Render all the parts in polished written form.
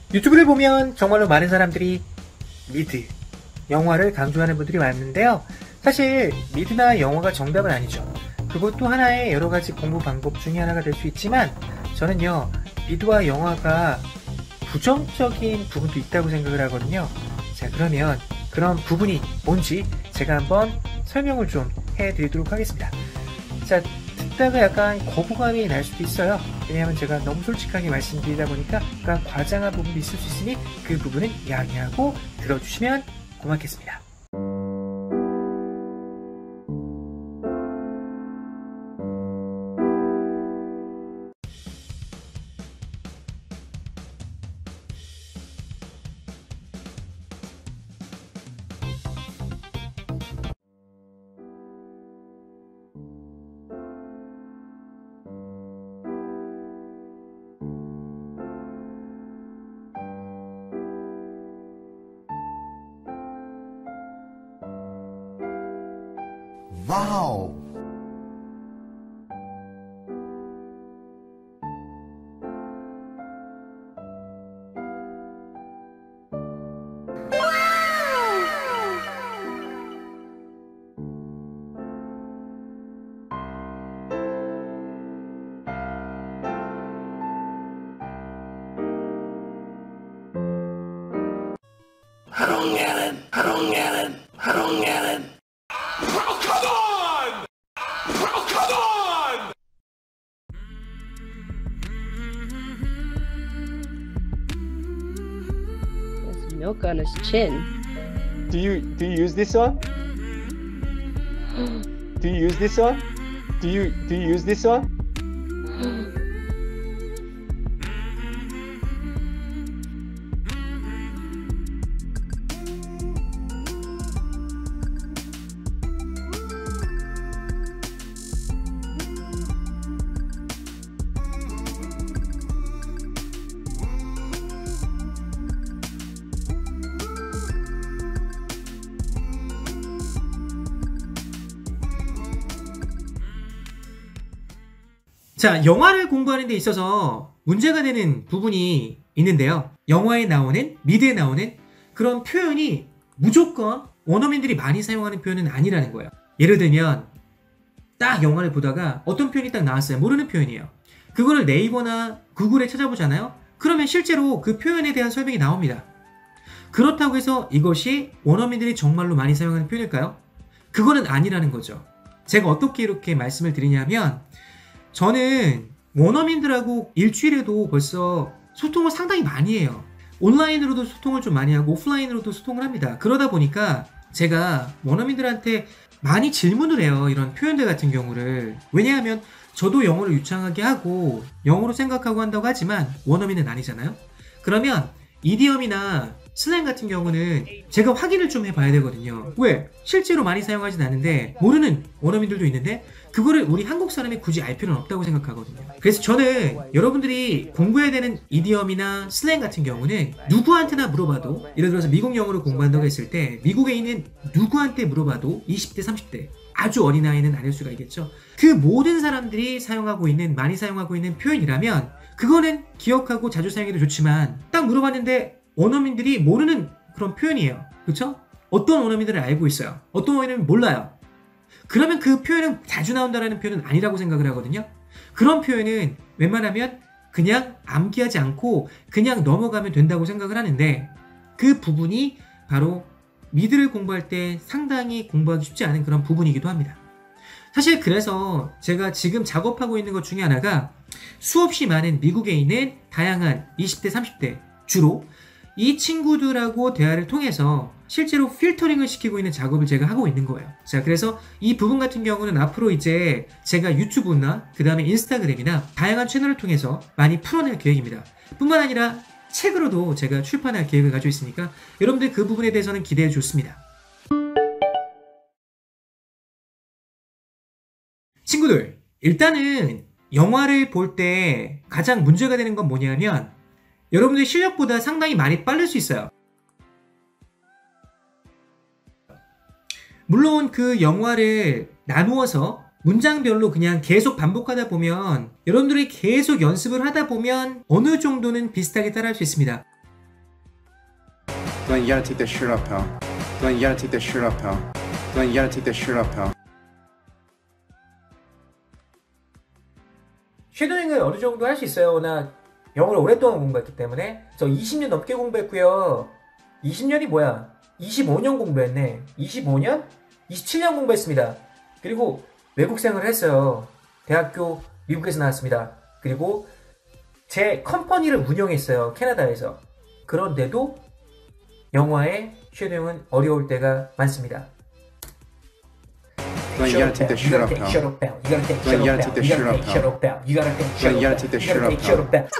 유튜브를 보면 정말로 많은 사람들이 미드, 영화를 강조하는 분들이 많은데요. 사실 미드나 영화가 정답은 아니죠. 그것도 하나의 여러가지 공부 방법 중에 하나가 될 수 있지만 저는요, 미드와 영화가 부정적인 부분도 있다고 생각을 하거든요. 자, 그러면 그런 부분이 뭔지 제가 한번 설명을 좀 해드리도록 하겠습니다. 자, 듣다가 약간 거부감이 날 수도 있어요. 왜냐하면 제가 너무 솔직하게 말씀드리다 보니까 약간 과장한 부분도 있을 수 있으니 그 부분은 양해하고 들어주시면 고맙겠습니다. 와우. 하롱야는 There's milk on his chin. Do you use this one? Do you use this one? Do you use this one? 자, 영화를 공부하는 데 있어서 문제가 되는 부분이 있는데요. 영화에 나오는, 미드에 나오는 그런 표현이 무조건 원어민들이 많이 사용하는 표현은 아니라는 거예요. 예를 들면 딱 영화를 보다가 어떤 표현이 딱 나왔어요. 모르는 표현이에요. 그거를 네이버나 구글에 찾아보잖아요. 그러면 실제로 그 표현에 대한 설명이 나옵니다. 그렇다고 해서 이것이 원어민들이 정말로 많이 사용하는 표현일까요? 그거는 아니라는 거죠. 제가 어떻게 이렇게 말씀을 드리냐면, 저는 원어민들하고 일주일에도 벌써 소통을 상당히 많이 해요. 온라인으로도 소통을 좀 많이 하고 오프라인으로도 소통을 합니다. 그러다 보니까 제가 원어민들한테 많이 질문을 해요. 이런 표현들 같은 경우를. 왜냐하면 저도 영어를 유창하게 하고 영어로 생각하고 한다고 하지만 원어민은 아니잖아요. 그러면 이디엄이나 슬랭 같은 경우는 제가 확인을 좀 해봐야 되거든요. 왜? 실제로 많이 사용하진 않는데 모르는 원어민들도 있는데 그거를 우리 한국 사람이 굳이 알 필요는 없다고 생각하거든요. 그래서 저는 여러분들이 공부해야 되는 이디엄이나 슬랭 같은 경우는 누구한테나 물어봐도, 예를 들어서 미국 영어를 공부한다고 했을 때 미국에 있는 누구한테 물어봐도 20대, 30대 아주 어린아이는 아닐 수가 있겠죠. 그 모든 사람들이 사용하고 있는, 많이 사용하고 있는 표현이라면 그거는 기억하고 자주 사용해도 좋지만 딱 물어봤는데 원어민들이 모르는 그런 표현이에요. 그렇죠? 어떤 원어민들을 알고 있어요. 어떤 원어민은 몰라요. 그러면 그 표현은 자주 나온다는 표현은 아니라고 생각을 하거든요. 그런 표현은 웬만하면 그냥 암기하지 않고 그냥 넘어가면 된다고 생각을 하는데, 그 부분이 바로 미드를 공부할 때 상당히 공부하기 쉽지 않은 그런 부분이기도 합니다. 사실 그래서 제가 지금 작업하고 있는 것 중에 하나가 수없이 많은 미국에 있는 다양한 20대, 30대 주로 이 친구들하고 대화를 통해서 실제로 필터링을 시키고 있는 작업을 제가 하고 있는 거예요. 자, 그래서 이 부분 같은 경우는 앞으로 이제 제가 유튜브나 그 다음에 인스타그램이나 다양한 채널을 통해서 많이 풀어낼 계획입니다. 뿐만 아니라 책으로도 제가 출판할 계획을 가지고 있으니까 여러분들 그 부분에 대해서는 기대해 줬습니다. 친구들, 일단은 영화를 볼 때 가장 문제가 되는 건 뭐냐면 여러분들 실력보다 상당히 많이 빠를 수 있어요. 물론 그 영화를 나누어서 문장별로 그냥 계속 반복하다 보면, 여러분들이 계속 연습을 하다 보면 어느 정도는 비슷하게 따라할 수 있습니다. Glenn, you gotta take that shirt off, pal. Glenn, you gotta take that shirt off, pal. Glenn, you gotta take that shirt off, pal. 쉐도잉을 어느 정도 할 수 있어요. 나 영어를 오랫동안 공부했기 때문에. 저 20년 넘게 공부했고요. 20년이 뭐야? 25년 공부했네. 25년? 27년 공부했습니다. 그리고 외국 생활을 했어요. 대학교 미국에서 나왔습니다. 그리고 제 컴퍼니를 운영했어요. 캐나다에서. 그런데도 영화의 쉐도잉은 어려울 때가 많습니다. Glenn, you gotta take that shirt off, pal. Glenn, you gotta take that shirt off, pal. Glenn, you gotta take that shirt off, pal.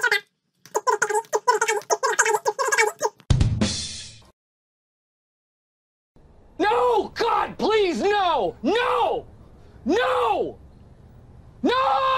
No! God, please, no! No! No! No!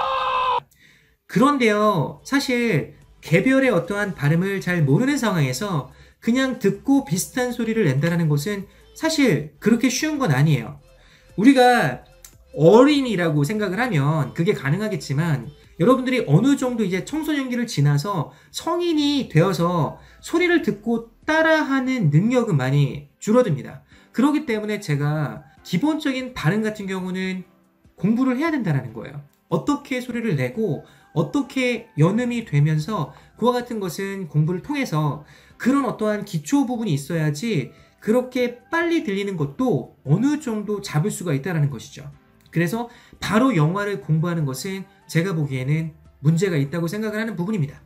그런데요, 사실 개별의 어떠한 발음을 잘 모르는 상황에서 그냥 듣고 비슷한 소리를 낸다는 것은 사실 그렇게 쉬운 건 아니에요. 우리가 어린이라고 생각을 하면 그게 가능하겠지만 여러분들이 어느 정도 이제 청소년기를 지나서 성인이 되어서 소리를 듣고 따라하는 능력은 많이 줄어듭니다. 그렇기 때문에 제가 기본적인 발음 같은 경우는 공부를 해야 된다는 거예요. 어떻게 소리를 내고 어떻게 연음이 되면서 그와 같은 것은 공부를 통해서 그런 어떠한 기초 부분이 있어야지 그렇게 빨리 들리는 것도 어느 정도 잡을 수가 있다는 것이죠. 그래서 바로 영화를 공부하는 것은 제가 보기에는 문제가 있다고 생각을 하는 부분입니다.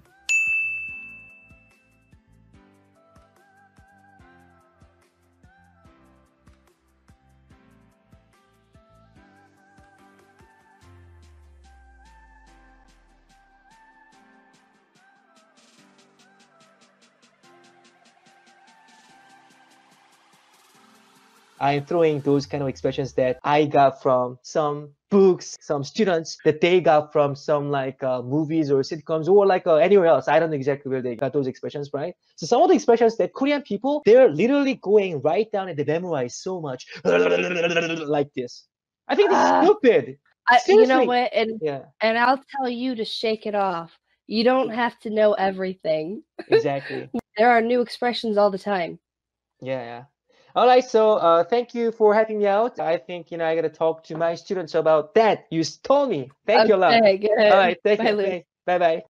I'm throwing those kind of expressions that I got from some books, some students that they got from some like movies or sitcoms or like anywhere else. I don't know exactly where they got those expressions, right? So some of the expressions that Korean people, they're literally going right down and they memorize so much like this. I think it's stupid. You know Seriously. what? Yeah, And I'll tell you to shake it off. You don't have to know everything. exactly. There are new expressions all the time. Yeah, yeah. All right, so thank you for helping me out. I think, I got to talk to my students about that. You told me. Thank you a lot. Okay, good. All right, thank Bye, you. Luke. Okay, bye-bye.